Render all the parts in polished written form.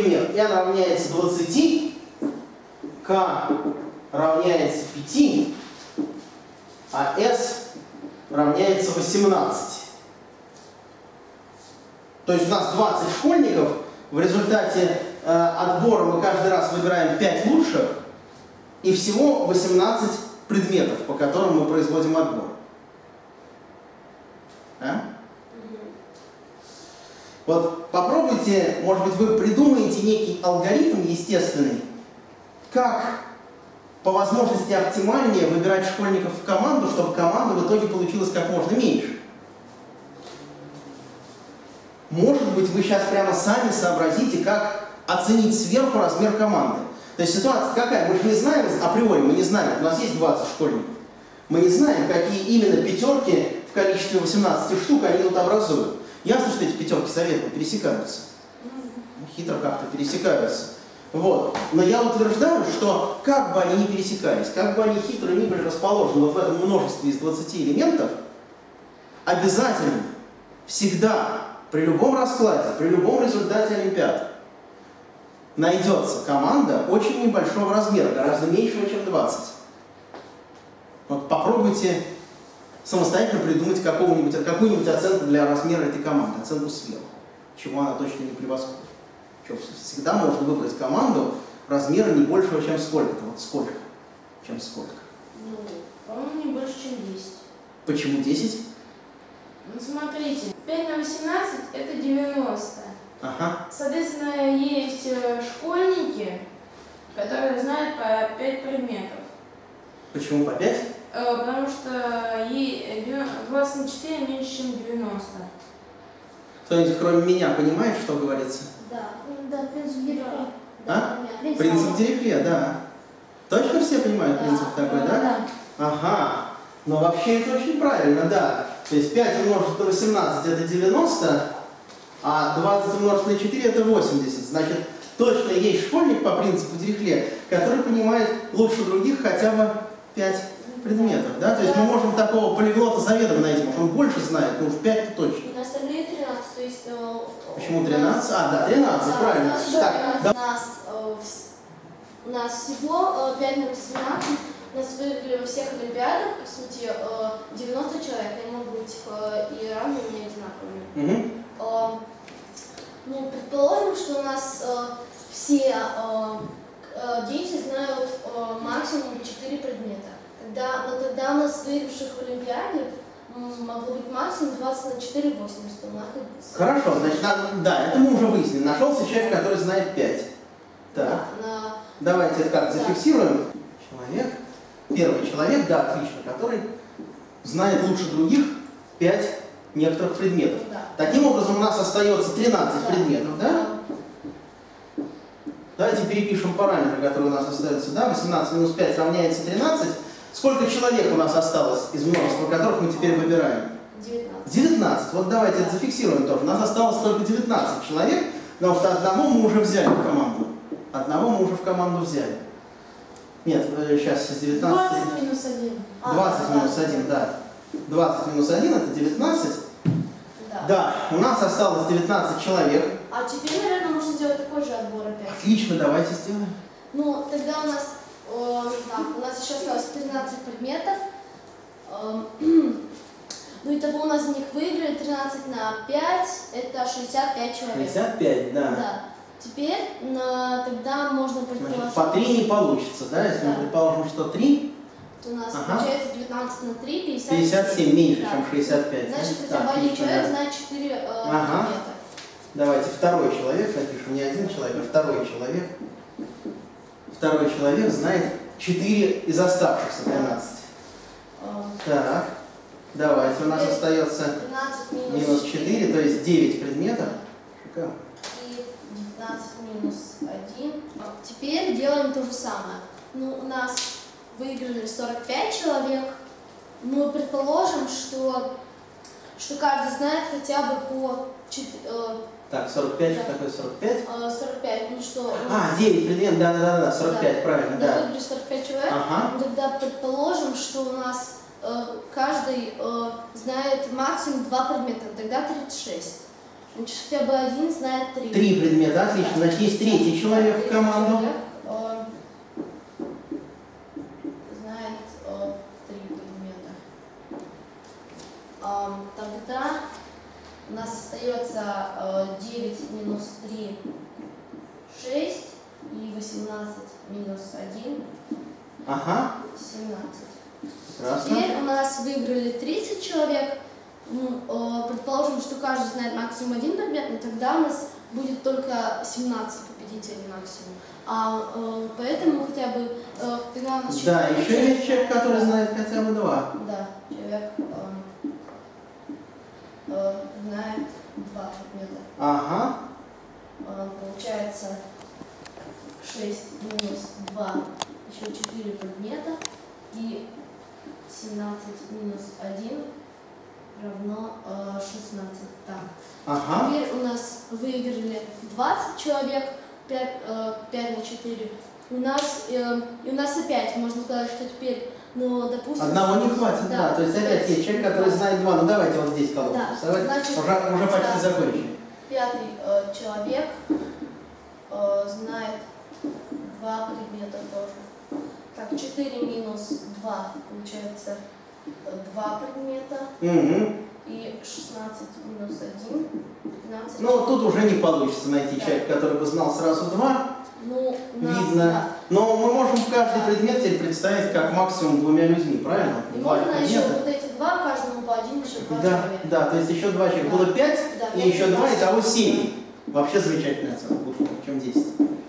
например, n равняется 20, k равняется 5, а s равняется 18. То есть у нас 20 школьников, в результате отбора мы каждый раз выбираем 5 лучших, и всего 18 предметов, по которым мы производим отбор. А? Вот попробуйте, может быть, вы придумаете некий алгоритм естественный, как по возможности оптимальнее выбирать школьников в команду, чтобы команда в итоге получилась как можно меньше. Может быть, вы сейчас прямо сами сообразите, как оценить сверху размер команды. То есть ситуация какая? Мы же не знаем, априори мы не знаем, у нас есть 20 школьников. Мы не знаем, какие именно пятерки в количестве 18 штук они тут образуют. Ясно, что эти пятерки заветно пересекаются. Хитро как-то пересекаются. Вот. Но я утверждаю, что как бы они ни пересекались, как бы они хитро ни были расположены вот в этом множестве из 20 элементов, обязательно, всегда, при любом раскладе, при любом результате олимпиады, найдется команда очень небольшого размера, гораздо меньшего, чем 20. Вот попробуйте самостоятельно придумать какую-нибудь оценку для размера этой команды, оценку сверху, чего она точно не превосходит. Всегда можно выбрать команду размера не большего, чем сколько-то. Вот сколько? Чем сколько? Ну, по-моему, не больше, чем 10. Почему 10? Ну, смотрите, 5 на 18 это 90. Ага. Соответственно, есть школьники, которые знают по 5 предметов. Почему по 5? Потому что 20 на 4 меньше, чем 90. Кто-нибудь кроме меня понимает, что говорится? Да, принцип Дирихле. А? Принцип Дирихле, да. Точно все понимают принцип такой, да? Ага. Но вообще это очень правильно, да. То есть 5 умножить на 18 это 90, а 20 умножить на 4 это 80. Значит, точно есть школьник по принципу Дирихле, который понимает лучше других хотя бы 5 предметов, да? То есть мы можем такого полиглота заведомо найти, может он больше знает, но уж 5 точно. И на остальные 13, то есть... Почему 13? А, да, 13, правильно. Так, У нас всего 5 на 18, нас выиграли во всех олимпиадах, по сути, 90 человек, они могут быть и равными, и одинаковыми. Ну, предположим, что у нас все дети знают максимум 4 предмета. Но тогда у нас выигравших в олимпиаде могло быть максимум 20 на 4, 80. Хорошо, значит, да, это мы уже выяснили. Нашелся человек, который знает 5. Так, давайте это как зафиксируем. Человек, первый человек, да, отлично, который знает лучше других 5 некоторых предметов. Да. Таким образом, у нас остается 13 предметов, да? Давайте перепишем параметры, которые у нас остаются, да? 18 минус 5 равняется 13. Сколько человек у нас осталось из множества, которых мы теперь выбираем? 19. 19. Вот давайте это зафиксируем тоже. У нас осталось только 19 человек, потому что одного мы уже взяли в команду. Одного мы уже в команду взяли. Нет, сейчас 19. 20 минус 1. 20 минус 1, да. 20 минус 1 это 19. Да. Да, у нас осталось 19 человек. А теперь, наверное, можно сделать такой же отбор опять. Отлично, давайте сделаем. Ну, тогда у нас еще осталось 13 предметов. Ну, итого у нас в них выиграли 13 на 5, это 65 человек. 65, да. Да. Теперь тогда можно предположить... Значит, по 3 не получится, да? Если мы предположим, что 3, то у нас получается 19 на 3, 57. 57 меньше, да. чем 65. Значит, да? хотя бы один человек да. знает 4 предмета. Давайте второй человек напишем, не один человек, а второй человек. Второй человек знает 4 из оставшихся 13. Так, давайте, у нас остается 13 минус 4, то есть 9 предметов. Шикарно. И 19 минус 1. Теперь делаем то же самое. Ну, у нас выиграли 45 человек. Мы предположим, что каждый знает хотя бы по 4... Так, 45, что такое 45? 45, ну что... 9 предметов, да, 45, правильно, да. Мы выиграли 45 человек, Ага. тогда предположим, что у нас каждый знает максимум 2 предмета, тогда 36 Значит, хотя бы один знает 3. 3 предмета, отлично. Значит, есть третий человек в команду. Знает 3 предмета. Тогда у нас остается 9 минус 3, 6, и 18 минус 1, Ага. 17. Прекрасно. Теперь у нас выиграли 30 человек. Предположим, что каждый знает максимум 1 предмет, но тогда у нас будет только 17 победителей максимум. Поэтому хотя бы тогда у нас Да, еще есть человек, который знает хотя бы 2. Да, человек знает 2 предмета. Ага. Получается 6 минус 2, еще 4 предмета, и 17 минус 1 равно 16. Так. Ага. Теперь у нас выиграли 20 человек, 5 на 4. У нас опять, можно сказать, что теперь, ну, допустим... Одного не хватит, да. То есть опять есть человек, который знает 2. Ну давайте вот здесь колонку рисовать. Значит, Уже почти закончили. 5-й человек знает 2 предмета тоже. Так, 4 минус 2 получается 2 предмета. Угу. И 16 минус 1, 15. Ну, тут уже не получится найти человека, который бы знал сразу 2. Ну, Видно. Да. Но мы можем каждый предмет теперь представить как максимум 2 людьми, правильно? И 2 можно еще предмета. вот эти 2, каждому по 1, еще 2 Да, человека. да, то есть еще 2 человека. Да. Было 5, Да, и 5, еще 2, 15. итого 7. Вообще замечательная оценка, лучше, чем 10.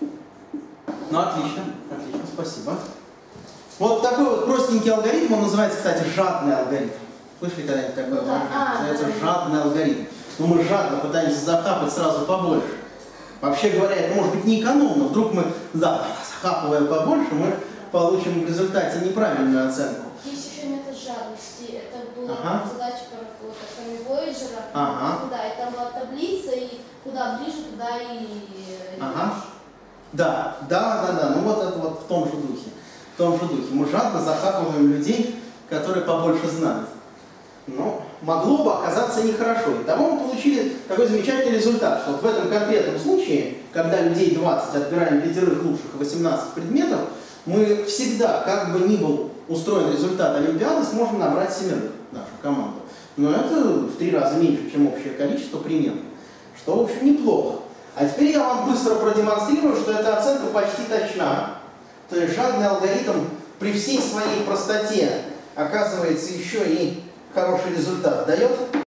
Ну, отлично, отлично, спасибо. Вот такой вот простенький алгоритм, он называется, кстати, жадный алгоритм. Слышали когда-нибудь такое? Ну, да. Называется жадный алгоритм. Но мы жадно пытаемся захапать сразу побольше. Вообще говоря, это может быть не экономно. Вдруг мы, захапывая побольше, мы получим в результате неправильную оценку. Есть еще метод жадности. Это была задача про Voyager. Ага. Да, и там была таблица, и куда ближе, туда и... Ага. Да. Ну вот это вот в том же духе. В том же духе. Мы жадно захапываем людей, которые побольше знают. Но могло бы оказаться нехорошо. Итого мы получили такой замечательный результат, что вот в этом конкретном случае, когда людей 20, отбираем 5 лучших и 18 предметов, мы всегда, как бы ни был устроен результат Олимпиады, сможем набрать 7 нашу команду. Но это в 3 раза меньше, чем общее количество примерно, что, в общем, неплохо. А теперь я вам быстро продемонстрирую, что эта оценка почти точна. То есть жадный алгоритм при всей своей простоте оказывается еще и хороший результат дает.